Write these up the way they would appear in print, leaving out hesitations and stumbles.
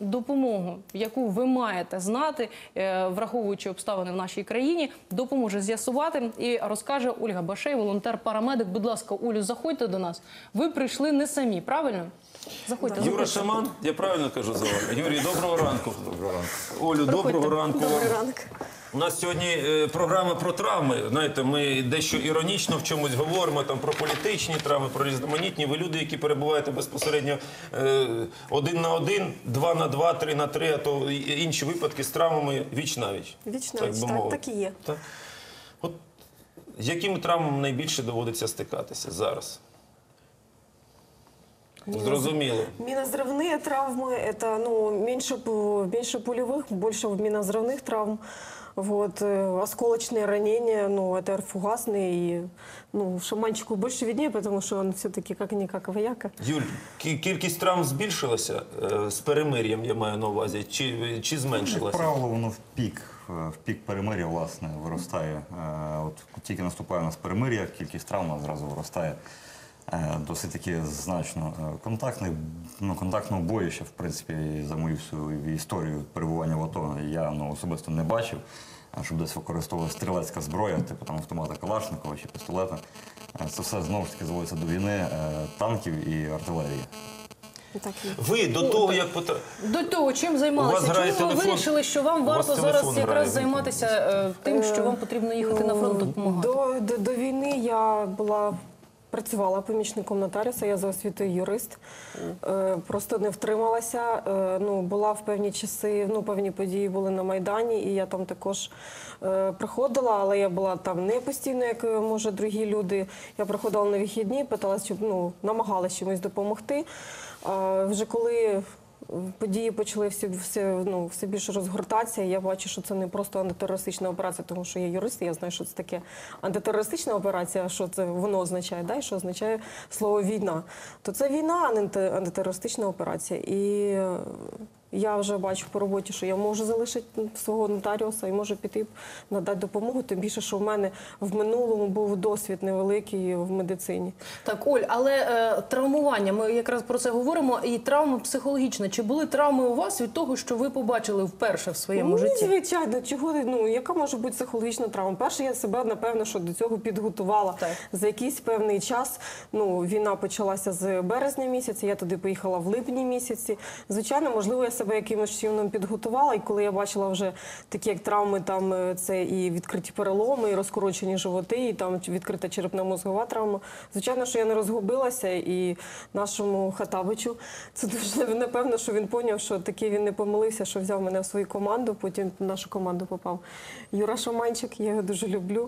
допомогу, яку ви маєте знати, враховуючи обставини в нашій країні, допоможе з'ясувати і розкаже Ольга Башей, волонтер-парамедик. Будь ласка, Олю, заходьте до нас. Ви прийшли не самі, правильно? Заходьте. Юра Шаман, я правильно кажу за вами? Юрій, доброго ранку. Доброго ранку. Олю, доброго ранку. Добрий ранок. У нас сьогодні програма про травми. Знаєте, ми дещо іронічно в чомусь говоримо, там про політичні травми, про різноманітні. Ви люди, які перебуваєте безпосередньо 1 на 1, 2 на 2, 3 на 3, а то інші випадки з травмами віч-навіч. Віч-навіч, так і є. Так. От з якими травмами найбільше доводиться стикатися зараз? Зрозуміло. Минозрывные травмы, это меньше пулевых, больше минозрывных травм. Вот, осколочные ранения, это фугасные. И, Шаманчику больше виднее, потому что он все-таки как-никак вояка. Юль, кількість травм збільшилася з перемир'ям, я маю на увазі, чи зменшилася? Як правило, воно в пік перемир'я, власне, виростає. От тільки наступає у нас перемир'я, кількість травм зразу виростає досить таки значно. Контактного бою ще, в принципі, за мою всю історію перебування в АТО я особисто не бачив, щоб десь використовувала стрілецька зброя, типу там автомата Калашникова чи пістолета. Це все знову ж таки зводиться до війни чим і артилерії. Ви до того, як... До того, чим займалися? Чому ви вирішили, що вам варто зараз якраз займатися тим, що вам потрібно їхати на фронт допомагати? До війни я працювала помічником нотаріуса, я за освітою юрист. Просто не втрималася. Була в певні часи, певні події були на Майдані, і я там також приходила, але я була там не постійно, як, може, другі люди. Я приходила на вихідні, питалася, щоб, намагалася чимось допомогти. Вже коли події почали все більше розгортатися. Я бачу, що це не просто антитерористична операція, тому що я юрист, і я знаю, що це таке антитерористична операція, що це воно означає, і що означає слово «війна». То це війна, а не антитерористична операція. І я вже бачу по роботі, що я можу залишити свого нотаріуса і можу піти надати допомогу, тим більше, що в мене в минулому був досвід невеликий в медицині. Так, Оль, але травмування, ми якраз про це говоримо, і травма психологічна. Чи були травми у вас від того, що ви побачили вперше в своєму житті? Звичайно, яка може бути психологічна травма? Перше, я себе, напевно, що до цього підготувала. Так. За якийсь певний час, війна почалася з березня місяця, я туди поїхала в липні місяці. Звичайно, можливо, я себе якимось чином підготувала, і коли я бачила вже такі як травми, там це і відкриті переломи, і розкорочені животи, і там відкрита черепно-мозгова травма. Звичайно, що я не розгубилася, і нашому Хатабичу, це дуже напевно, що він поняв, що таки він не помилився, що взяв мене в свою команду, потім в нашу команду попав Юра Шаманчик, я його дуже люблю.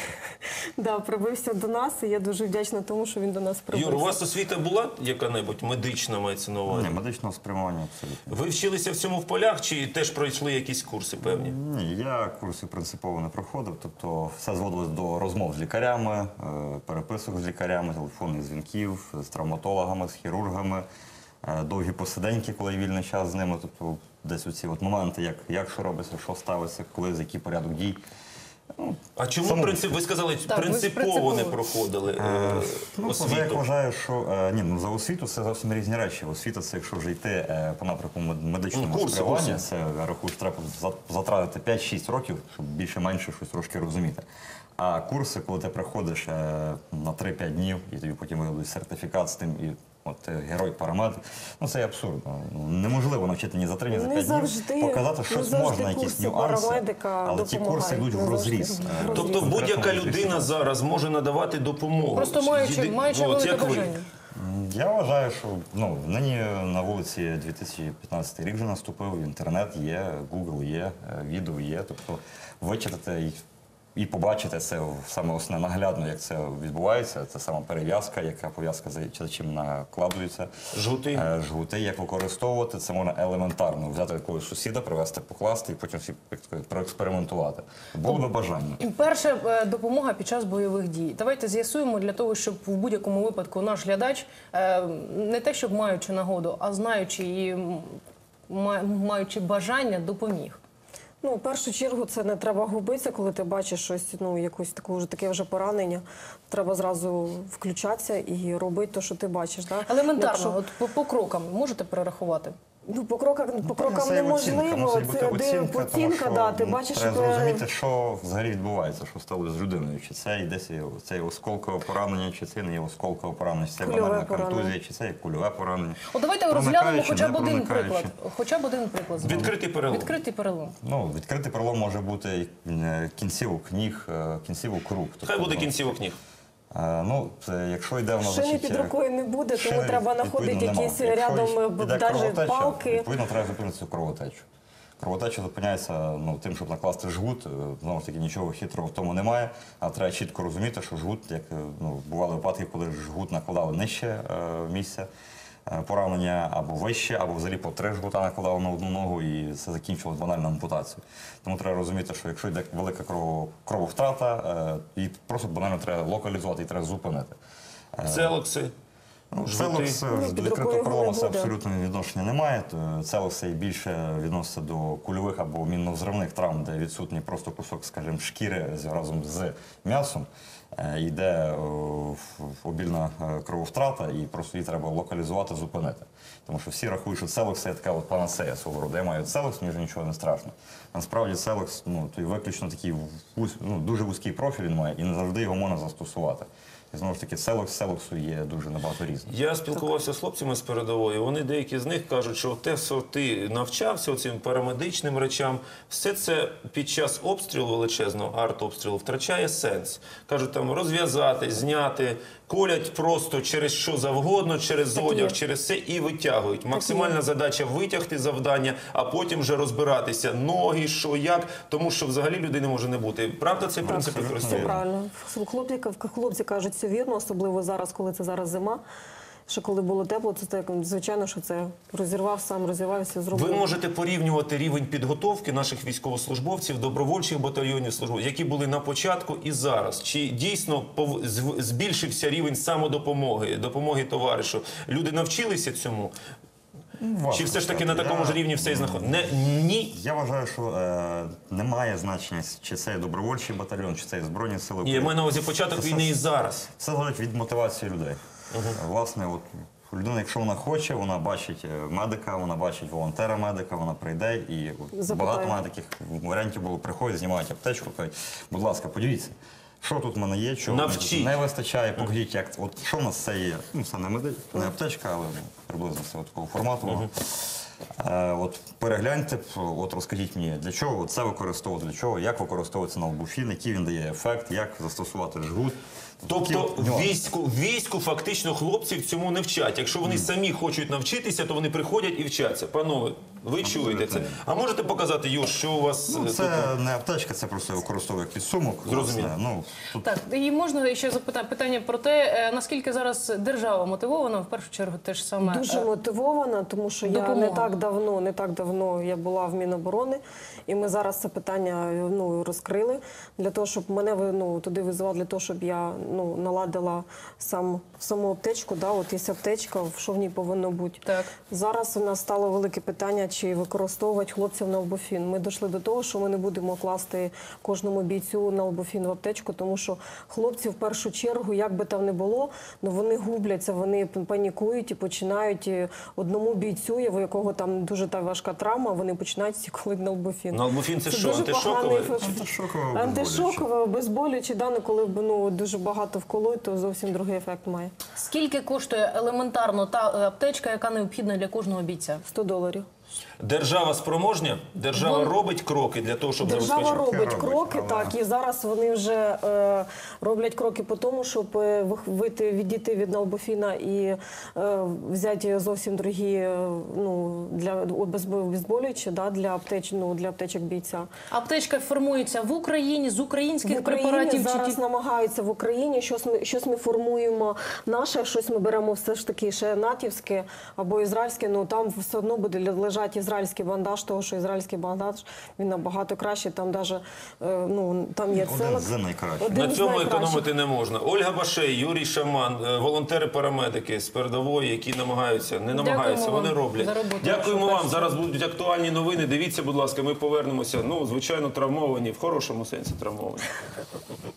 Прибився до нас, і я дуже вдячна тому, що він до нас прибився. Юр, у вас освіта була яка-небудь медична, мається на увазі? Ні, медичного спрямування абсолютно. Ви вчилися в цьому в полях, чи теж пройшли якісь курси певні? Ні, я курси принципово не проходив, тобто все зводилось до розмов з лікарями, переписок з лікарями, телефонних дзвінків, з травматологами, з хірургами, довгі посиденьки, коли вільний час з ними, тобто десь оці моменти, як що робиться, що ставиться, коли, за який порядок дій. А чому, ви сказали, принципово не проходили освіту? Я вважаю, що за освіту це зовсім різні речі. Освіта – це якщо вже йти по напрямку медичного спрямування, це, я рахую, що треба затратити 5-6 років, щоб більше-менше щось трошки розуміти. А курси, коли ти приходиш на 3-5 днів, і тобі потім виявляють сертифікат з тим, і от герой-парамедик, це абсурдно. Неможливо навчити ні за 3, ні за 5 днів, показати щось можна, якісь нюанси, але ті курси йдуть в розріз. Тобто будь-яка людина зараз може надавати допомогу? Просто маючи велике бажання. Я вважаю, що нині на вулиці 2015 рік вже наступив, інтернет є, Google є, відео є, тобто вичитати і побачити це саме основне наглядно, як це відбувається. Це сама перев'язка, яка пов'язка за чим накладується. Жгути. Жгути, як використовувати. Це можна елементарно взяти якогось сусіда, привезти, покласти і потім проекспериментувати. Було би бажання. Перша допомога під час бойових дій. Давайте з'ясуємо для того, щоб в будь-якому випадку наш глядач, не те, щоб маючи нагоду, а знаючи і маючи бажання, допоміг. В першу чергу це не треба губитися, коли ти бачиш щось, якусь таке вже поранення. Треба зразу включатися і робити те, що ти бачиш. Елементарно, по крокам можете перерахувати? Ну, по крокам Це неможливо, мусить бути це оцінка, тому оцінка, що, да, ти бачиш, треба зрозуміти, що взагалі відбувається, що сталося з людиною. Чи це йдеться це осколкове поранення, чи це не є осколкове поранення, чи це Кульове банальна поранення. контузія, чи це є кульове поранення. От давайте розглянемо Проникаюче, хоча б не один проникаюче. приклад. Хоча б один приклад. з вами. Відкритий перелом. Відкритий перелом. Ну, відкритий перелом може бути кінцівок ніг, кінцівок рук. Хай буде кінцівок ніг. Ну, якщо йде в нас... Шини під рукою не буде, тому шини, треба знаходити відповідно, якісь нема. Якщо рядом йде навіть кровотеча, палки. відповідно, треба зупинити цю кровотечу. Кровотеча зупиняється тим, щоб накласти жгут. Знову ж таки, нічого хитрого в тому немає. А треба чітко розуміти, що жгут, як бували випадки, коли жгут накладали нижче місця поранення, або вище, або взагалі по 3 жгута накладали на одну ногу, і це закінчилось банальною ампутацією. Тому треба розуміти, що якщо йде велика крововтрата, її просто банально треба локалізувати і треба зупинити. Целокси. Целокс Ну, до під відкритого рукою перелому не це буде. абсолютно відношення немає. Целокси більше відноситься до кульових або мінно-взривних травм, де відсутній просто кусок, скажімо, шкіри разом з м'ясом. Йде обільна крововтрата, і просто її треба локалізувати, зупинити. Тому що всі рахують, що целокс – це така от панацея свого роду. Я маю целокс, мені вже нічого не страшно. Насправді целокс, той виключно такий дуже вузький профіль він має, і не завжди його можна застосувати. І знову ж таки, целоксу є дуже набагато різних. Я спілкувався з хлопцями з передової. Вони, деякі з них кажуть, що те, що ти навчався цим парамедичним речам, все це під час обстрілу величезного, артобстрілу, втрачає сенс. Кажуть, там розв'язати, зняти, колять просто через що завгодно, через Так одяг, є. через все і витягують. Максимальна задача витягти завдання, а потім вже розбиратися. Ноги, що, як, тому що взагалі людини може не бути. Правда, цей принцип Це використовує? правильно. Хлопці кажуть, все вірно, особливо зараз, коли це зараз зима. Що коли було тепло, це так, звичайно, що це розірвав, сам розірвався, зробив. Ви можете порівнювати рівень підготовки наших військовослужбовців, добровольчих батальйонів службовців, які були на початку і зараз. Чи дійсно збільшився рівень самодопомоги, допомоги товаришу? Люди навчилися цьому? Чи все ж таки на такому ж рівні все і знаходиться? Ні. Я вважаю, що немає значення, чи це є добровольчий батальйон, чи це є Збройні сили Ні, я маю на увазі початок війни і зараз. Це залежить від мотивації людей. Власне, людина, якщо вона хоче, вона бачить медика, вона бачить волонтера-медика, вона прийде, і багато в мене таких варіантів було, приходять, знімають аптечку, кажуть, будь ласка, подивіться, що тут в мене є, чого Навчіть. не вистачає, покажіть, як, що в нас це є, це не аптечка, але приблизно це такого формату. Перегляньте, розкажіть мені, для чого це використовувати, для чого, як використовується налбуфін, який він дає ефект, як застосувати жгут. Тобто війську фактично хлопців цьому не вчать. Якщо вони самі хочуть навчитися, то вони приходять і вчаться. Панове, ви чуєте це. А можете показати, Юр, що у вас... Це не аптечка, це просто використовує як підсумок. Зрозуміло. Так, і можна ще запитати питання про те, наскільки зараз держава мотивована, в першу чергу, те ж саме. Дуже мотивована, тому що я не так давно я була в Міноборони, і ми зараз це питання розкрили для того, щоб мене туди визивали, для того, щоб я наладила саму аптечку. От є аптечка, що в ній повинно бути. Так. Зараз у нас стало велике питання, чи використовувати хлопців налбуфін. Ми дійшли до того, що ми не будемо класти кожному бійцю налбуфін в аптечку, тому що хлопці в першу чергу, як би там не було, вони губляться, вони панікують і починають одному бійцю, у якого там дуже важка травма, вони починають колити налбуфін. Налбуфін – це що, дуже антишоковий? поганий антишокове, обезболююче, коли дуже багато вколоть, то зовсім другий ефект має. Скільки коштує елементарно та аптечка, яка необхідна для кожного бійця? $100. Держава спроможня? Держава робить кроки для того, щоб Держава забезпечити? робить кроки, так, і зараз вони вже роблять кроки по тому, щоб відійти від налбуфіна і взяти зовсім другі для обезболюючі, для аптечок бійця. Аптечка формується в Україні, з українських препаратів? Зараз намагаються в Україні, щось ми формуємо наше, щось ми беремо все ж таки ще натівське або ізраїльське, там все одно буде лежати ізраїльський бандаж, того, що ізраїльський бандаж, він набагато краще, там навіть, там є Один з найкращих. На цьому економити не можна. Ольга Башей, Юрій Шаман, волонтери-парамедики з передової, які намагаються, вони роблять. Дякуємо вам. Зараз будуть актуальні новини. Дивіться, будь ласка, ми повернемося, звичайно, травмовані, в хорошому сенсі травмовані.